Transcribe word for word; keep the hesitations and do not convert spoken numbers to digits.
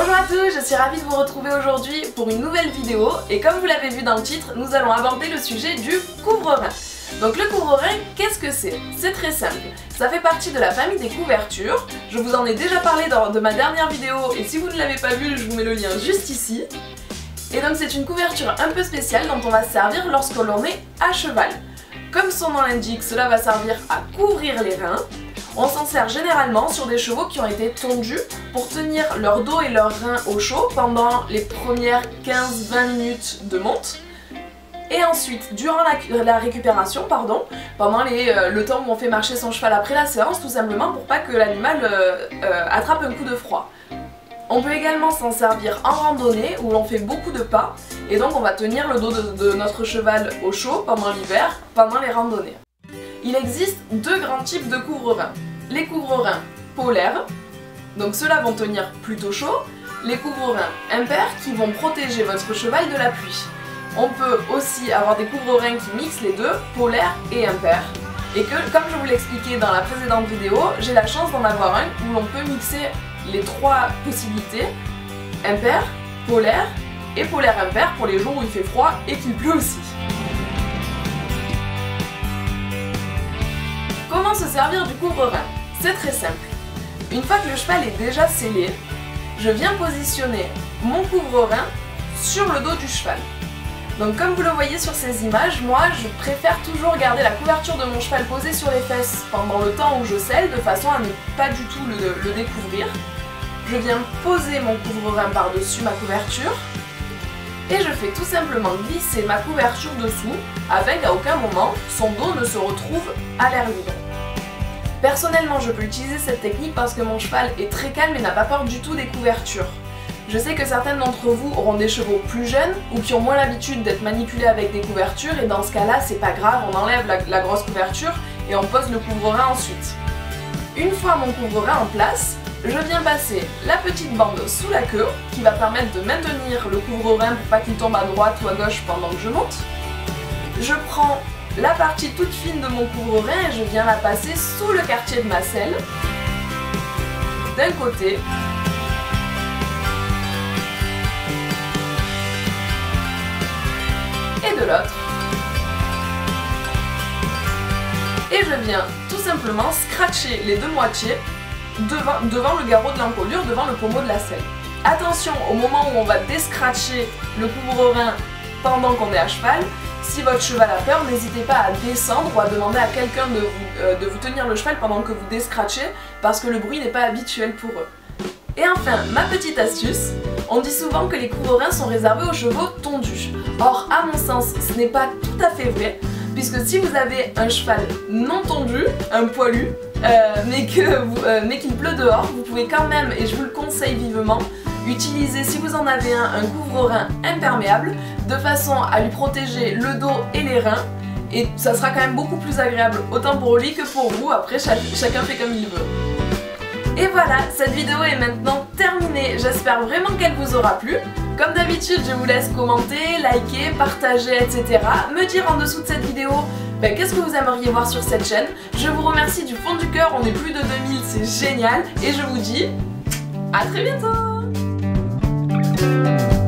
Bonjour à tous, je suis ravie de vous retrouver aujourd'hui pour une nouvelle vidéo et comme vous l'avez vu dans le titre, nous allons aborder le sujet du couvre-rein. Donc le couvre-rein, qu'est-ce que c'est? C'est très simple, ça fait partie de la famille des couvertures, je vous en ai déjà parlé dans de ma dernière vidéo et si vous ne l'avez pas vu, je vous mets le lien juste ici. Et donc c'est une couverture un peu spéciale dont on va se servir lorsque l'on est à cheval. Comme son nom l'indique, cela va servir à couvrir les reins. On s'en sert généralement sur des chevaux qui ont été tondus pour tenir leur dos et leurs reins au chaud pendant les premières quinze à vingt minutes de monte. Et ensuite, durant la, la récupération, pardon, pendant les, euh, le temps où on fait marcher son cheval après la séance, tout simplement pour pas que l'animal euh, euh, attrape un coup de froid. On peut également s'en servir en randonnée où l'on fait beaucoup de pas et donc on va tenir le dos de, de notre cheval au chaud pendant l'hiver, pendant les randonnées. Il existe deux grands types de couvre-reins. Les couvre-reins polaires, donc ceux-là vont tenir plutôt chaud, les couvre-reins impairs qui vont protéger votre cheval de la pluie. On peut aussi avoir des couvre-reins qui mixent les deux, polaires et impairs. Et que, comme je vous l'expliquais dans la précédente vidéo, j'ai la chance d'en avoir un où l'on peut mixer les trois possibilités, impair, polaire et polaire impair pour les jours où il fait froid et qu'il pleut aussi. Comment se servir du couvre-rein? C'est très simple. Une fois que le cheval est déjà scellé, je viens positionner mon couvre-rein sur le dos du cheval. Donc comme vous le voyez sur ces images, moi je préfère toujours garder la couverture de mon cheval posée sur les fesses pendant le temps où je selle, de façon à ne pas du tout le, le découvrir. Je viens poser mon couvre-rein par-dessus ma couverture et je fais tout simplement glisser ma couverture dessous afin qu'à aucun moment son dos ne se retrouve à l'air libre. Personnellement, je peux utiliser cette technique parce que mon cheval est très calme et n'a pas peur du tout des couvertures. Je sais que certaines d'entre vous auront des chevaux plus jeunes ou qui ont moins l'habitude d'être manipulés avec des couvertures et dans ce cas-là, c'est pas grave, on enlève la, la grosse couverture et on pose le couvre-rein ensuite. Une fois mon couvre-rein en place, je viens passer la petite bande sous la queue qui va permettre de maintenir le couvre-rein pour pas qu'il tombe à droite ou à gauche pendant que je monte. Je prends la partie toute fine de mon couvre-rein et je viens la passer sous le quartier de ma selle, d'un côté et de l'autre. Et je viens tout simplement scratcher les deux moitiés devant, devant le garrot de l'encolure, devant le pommeau de la selle. Attention, au moment où on va déscratcher le couvre-rein pendant qu'on est à cheval, si votre cheval a peur, n'hésitez pas à descendre ou à demander à quelqu'un de, euh, de vous tenir le cheval pendant que vous déscratchez parce que le bruit n'est pas habituel pour eux. Et enfin, ma petite astuce, on dit souvent que les couvre-reins sont réservés aux chevaux tondus. Or, à mon sens, ce n'est pas tout à fait vrai, puisque si vous avez un cheval non tondu, un poilu, euh, mais qu'il euh, mais qu'il pleut dehors, vous pouvez quand même, et je vous le conseille vivement, utiliser, si vous en avez un, un couvre-rein imperméable, de façon à lui protéger le dos et les reins, et ça sera quand même beaucoup plus agréable, autant pour lui que pour vous, après chaque, chacun fait comme il veut. Et voilà, cette vidéo est maintenant terminée, j'espère vraiment qu'elle vous aura plu. Comme d'habitude, je vous laisse commenter, liker, partager, et cetera. Me dire en dessous de cette vidéo ben, qu'est-ce que vous aimeriez voir sur cette chaîne. Je vous remercie du fond du cœur, on est plus de deux mille, c'est génial. Et je vous dis à très bientôt.